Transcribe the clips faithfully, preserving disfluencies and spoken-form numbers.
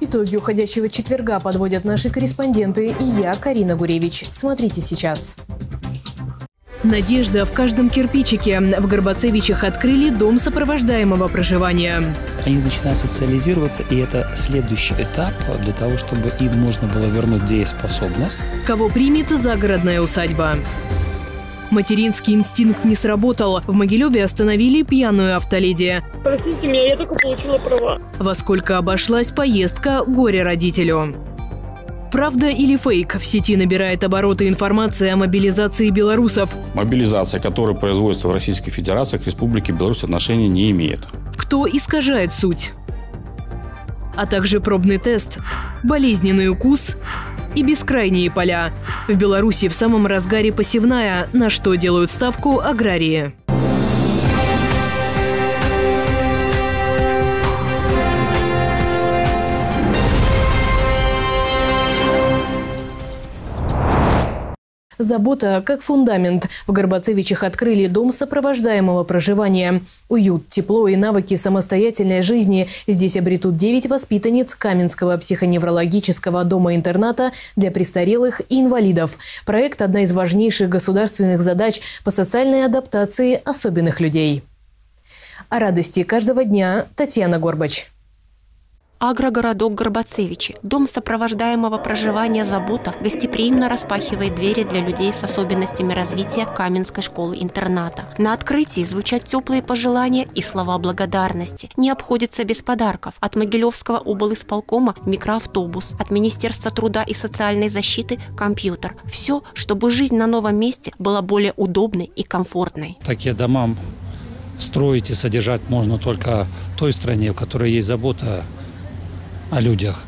Итоги уходящего четверга подводят наши корреспонденты и я, Карина Гуревич. Смотрите сейчас. Надежда в каждом кирпичике. В Горбацевичах открыли дом сопровождаемого проживания. Они начинают социализироваться, и это следующий этап для того, чтобы им можно было вернуть дееспособность. Кого примет загородная усадьба? Материнский инстинкт не сработал. В Могилеве остановили пьяную автоледи. Простите меня, я только получила права. Во сколько обошлась поездка горе-родителю? Правда или фейк? В сети набирает обороты информация о мобилизации белорусов. Мобилизация, которая производится в Российской Федерации, к Республике Беларусь отношения не имеет. Кто искажает суть? А также пробный тест, болезненный укус и бескрайние поля. В Беларуси в самом разгаре посевная, на что делают ставку аграрии. Забота как фундамент. В Горбацевичах открыли дом сопровождаемого проживания. Уют, тепло и навыки самостоятельной жизни здесь обретут девять воспитанниц Каменского психоневрологического дома-интерната для престарелых и инвалидов. Проект – одна из важнейших государственных задач по социальной адаптации особенных людей. О радости каждого дня Татьяна Горбач. Агрогородок Горбацевичи. Дом сопровождаемого проживания «Забота» гостеприимно распахивает двери для людей с особенностями развития Каменской школы-интерната. На открытии звучат теплые пожелания и слова благодарности. Не обходится без подарков. От Могилевского облисполкома микроавтобус, от Министерства труда и социальной защиты компьютер. Все, чтобы жизнь на новом месте была более удобной и комфортной. Такие дома строить и содержать можно только в той стране, в которой есть забота о людях,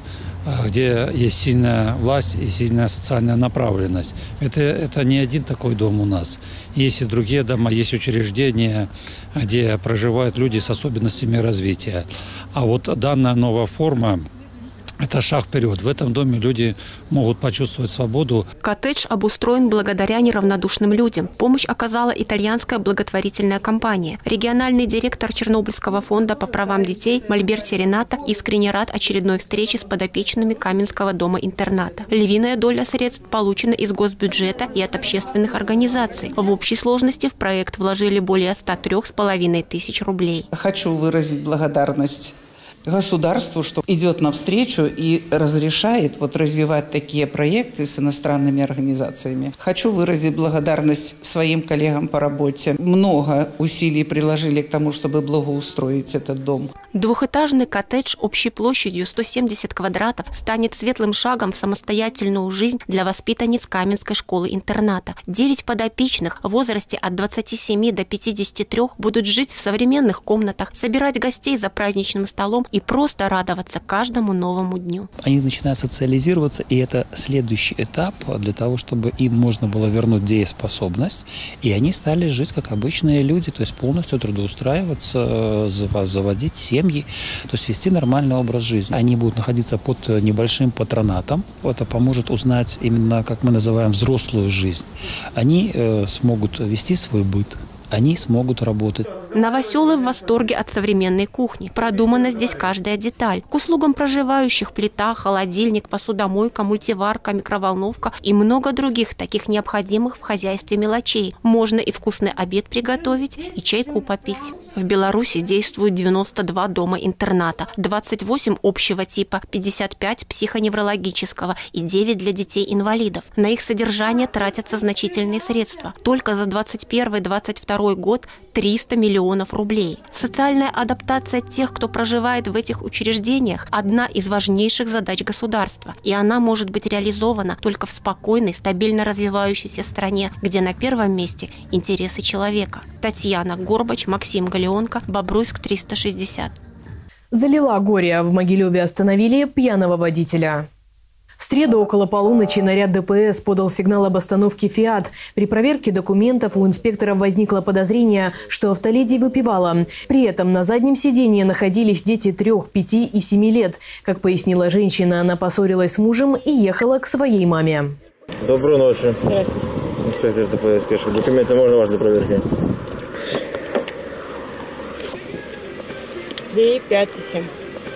где есть сильная власть и сильная социальная направленность. Это, это не один такой дом у нас. Есть и другие дома, есть учреждения, где проживают люди с особенностями развития. А вот данная новая форма – это шаг вперед. В этом доме люди могут почувствовать свободу. Коттедж обустроен благодаря неравнодушным людям. Помощь оказала итальянская благотворительная компания. Региональный директор Чернобыльского фонда по правам детей Мальберти Рената искренне рад очередной встрече с подопечными Каменского дома-интерната. Львиная доля средств получена из госбюджета и от общественных организаций. В общей сложности в проект вложили более ста трёх с половиной тысяч рублей. Хочу выразить благодарность государству, что идет навстречу и разрешает вот развивать такие проекты с иностранными организациями. Хочу выразить благодарность своим коллегам по работе. Много усилий приложили к тому, чтобы благоустроить этот дом. Двухэтажный коттедж общей площадью сто семьдесят квадратов станет светлым шагом в самостоятельную жизнь для воспитанниц Каменской школы-интерната. Девять подопечных в возрасте от двадцати семи до пятидесяти трёх будут жить в современных комнатах, собирать гостей за праздничным столом и просто радоваться каждому новому дню. Они начинают социализироваться, и это следующий этап для того, чтобы им можно было вернуть дееспособность, и они стали жить как обычные люди, то есть полностью трудоустраиваться, заводить семьи, то есть вести нормальный образ жизни. Они будут находиться под небольшим патронатом. Это поможет узнать именно, как мы называем, взрослую жизнь. Они э, смогут вести свой быт. Они смогут работать. Новоселы в восторге от современной кухни. Продумана здесь каждая деталь. К услугам проживающих плита, холодильник, посудомойка, мультиварка, микроволновка и много других таких необходимых в хозяйстве мелочей. Можно и вкусный обед приготовить, и чайку попить. В Беларуси действует девяносто два дома-интерната, двадцать восемь общего типа, пятьдесят пять психоневрологического и девять для детей-инвалидов. На их содержание тратятся значительные средства. Только за двадцать первый — двадцать второй год триста миллионов рублей. Социальная адаптация тех, кто проживает в этих учреждениях, одна из важнейших задач государства. И она может быть реализована только в спокойной, стабильно развивающейся стране, где на первом месте интересы человека. Татьяна Горбач, Максим Галеонко, Бобруйск, триста шестьдесят. Залила горе. В Могилеве остановили пьяного водителя. В среду около полуночи наряд Дэ Пэ Эс подал сигнал об остановке «Фиат». При проверке документов у инспекторов возникло подозрение, что автоледи выпивала. При этом на заднем сиденье находились дети трех, пяти и семи лет. Как пояснила женщина, она поссорилась с мужем и ехала к своей маме. Доброй ночи. Инспектор Дэ Пэ Эс Кешев. Документы можно ваши для проверки? Две, пять и семь.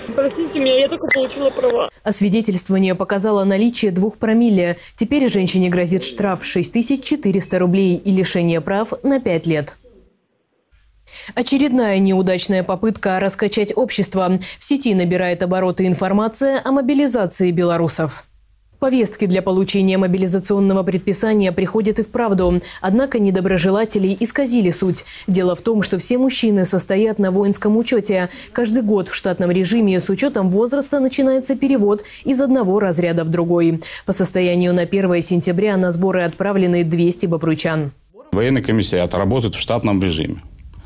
Простите меня, я только получила права. Освидетельствование показало наличие двух промилле. Теперь женщине грозит штраф шесть тысяч четыреста рублей и лишение прав на пять лет. Очередная неудачная попытка раскачать общество. В сети набирает обороты информация о мобилизации белорусов. Повестки для получения мобилизационного предписания приходят и вправду. Однако недоброжелатели исказили суть. Дело в том, что все мужчины состоят на воинском учете. Каждый год в штатном режиме с учетом возраста начинается перевод из одного разряда в другой. По состоянию на первое сентября на сборы отправлены двести бобруйчан. Военный комиссариат работает в штатном режиме.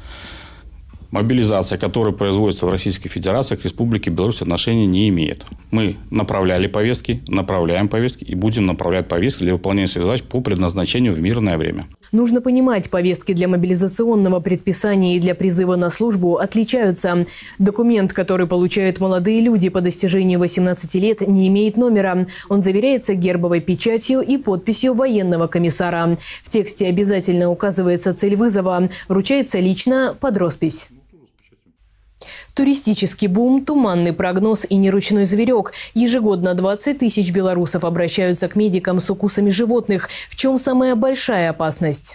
Мобилизация, которая производится в Российской Федерации, к Республике Беларусь отношения не имеет. Мы направляли повестки, направляем повестки и будем направлять повестки для выполнения своих задач по предназначению в мирное время. Нужно понимать, повестки для мобилизационного предписания и для призыва на службу отличаются. Документ, который получают молодые люди по достижению восемнадцати лет, не имеет номера. Он заверяется гербовой печатью и подписью военного комиссара. В тексте обязательно указывается цель вызова. Вручается лично под роспись. Туристический бум, туманный прогноз и неручной зверек. Ежегодно двадцать тысяч белорусов обращаются к медикам с укусами животных. В чем самая большая опасность?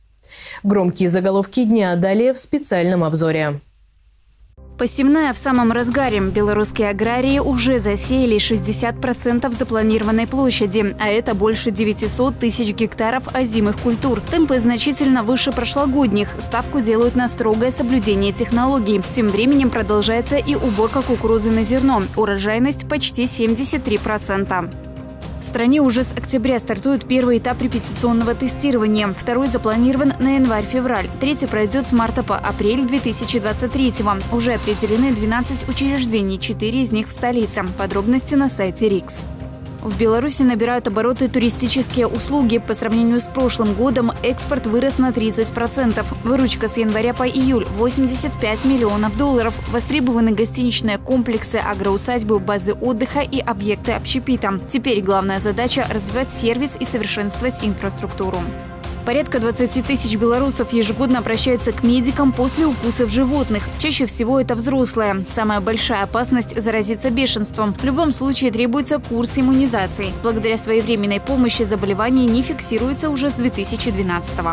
Громкие заголовки дня далее в специальном обзоре. Посевная в самом разгаре. Белорусские аграрии уже засеяли шестьдесят процентов запланированной площади, а это больше девятисот тысяч гектаров озимых культур. Темпы значительно выше прошлогодних. Ставку делают на строгое соблюдение технологий. Тем временем продолжается и уборка кукурузы на зерно. Урожайность почти семьдесят три процента. В стране уже с октября стартует первый этап репетиционного тестирования. Второй запланирован на январь-февраль. Третий пройдет с марта по апрель две тысячи двадцать третьего. Уже определены двенадцать учреждений, четыре из них в столице. Подробности на сайте РИКС. В Беларуси набирают обороты туристические услуги. По сравнению с прошлым годом экспорт вырос на тридцать процентов. Выручка с января по июль – восемьдесят пять миллионов долларов. Востребованы гостиничные комплексы, агроусадьбы, базы отдыха и объекты общепита. Теперь главная задача – развивать сервис и совершенствовать инфраструктуру. Порядка двадцати тысяч белорусов ежегодно обращаются к медикам после укусов животных. Чаще всего это взрослые. Самая большая опасность – заразиться бешенством. В любом случае требуется курс иммунизации. Благодаря своевременной помощи заболевание не фиксируется уже с две тысячи двенадцатого.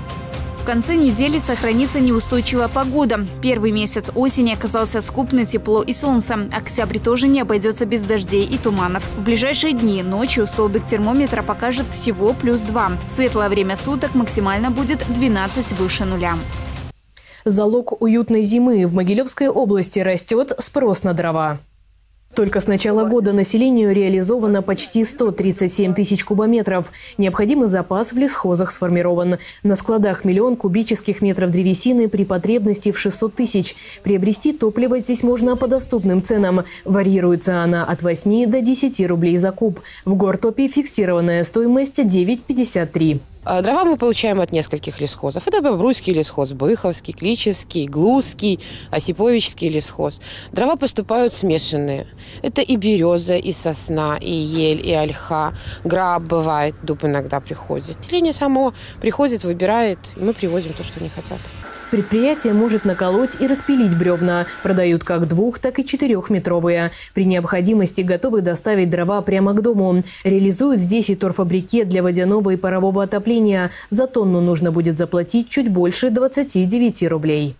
В конце недели сохранится неустойчивая погода. Первый месяц осени оказался скуп на тепло и солнце. Октябрь тоже не обойдется без дождей и туманов. В ближайшие дни ночью столбик термометра покажет всего плюс два. В светлое время суток максимально будет двенадцать выше нуля. Залог уютной зимы. В Могилевской области растет спрос на дрова. Только с начала года населению реализовано почти сто тридцать семь тысяч кубометров. Необходимый запас в лесхозах сформирован. На складах миллион кубических метров древесины при потребности в шестьсот тысяч. Приобрести топливо здесь можно по доступным ценам. Варьируется она от восьми до десяти рублей за куб. В Гортопе фиксированная стоимость девять пятьдесят три. Дрова мы получаем от нескольких лесхозов. Это Бобруйский лесхоз, Быховский, Кличевский, Глузский, Осиповичский лесхоз. Дрова поступают смешанные. Это и береза, и сосна, и ель, и ольха. Граб бывает, дуб иногда приходит. Население само приходит, выбирает, и мы привозим то, что они хотят. Предприятие может наколоть и распилить бревна. Продают как двух, так и четырехметровые. При необходимости готовы доставить дрова прямо к дому. Реализуют здесь и торфобрикет для водяного и парового отопления. За тонну нужно будет заплатить чуть больше двадцати девяти рублей.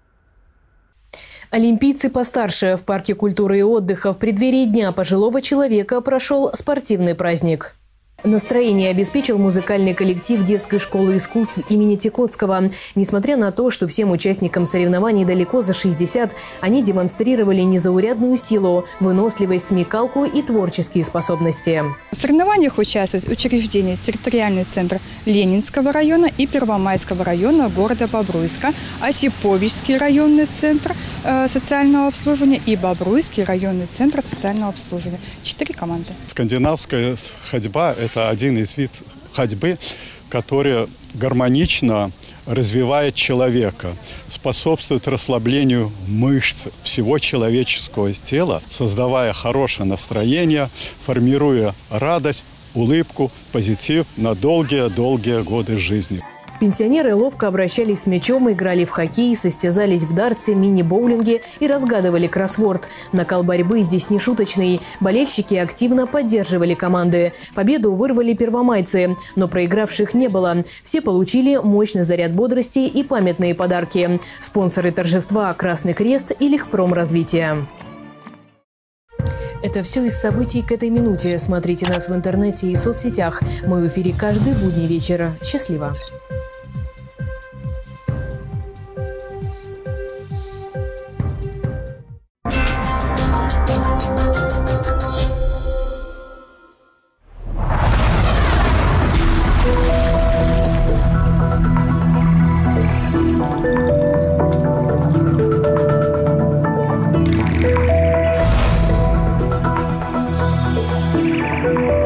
Олимпийцы постарше. В парке культуры и отдыха в преддверии Дня пожилого человека прошел спортивный праздник. Настроение обеспечил музыкальный коллектив детской школы искусств имени Тикотского. Несмотря на то, что всем участникам соревнований далеко за шестьдесят, они демонстрировали незаурядную силу, выносливость, смекалку и творческие способности. В соревнованиях участвуют учреждения территориальный центр Ленинского района и Первомайского района города Бобруйска, Осиповичский районный центр э, социального обслуживания и Бобруйский районный центр социального обслуживания. Четыре команды. Скандинавская ходьба – это один из видов ходьбы, который гармонично развивает человека, способствует расслаблению мышц всего человеческого тела, создавая хорошее настроение, формируя радость, улыбку, позитив на долгие-долгие годы жизни. Пенсионеры ловко обращались с мячом, играли в хоккей, состязались в дартсе, мини-боулинге и разгадывали кроссворд. Накал борьбы здесь не шуточный. Болельщики активно поддерживали команды. Победу вырвали первомайцы, но проигравших не было. Все получили мощный заряд бодрости и памятные подарки. Спонсоры торжества – Красный Крест и Легпромразвитие. Это все из событий к этой минуте. Смотрите нас в интернете и соцсетях. Мы в эфире каждый будний вечер. Счастливо! We'll be right back.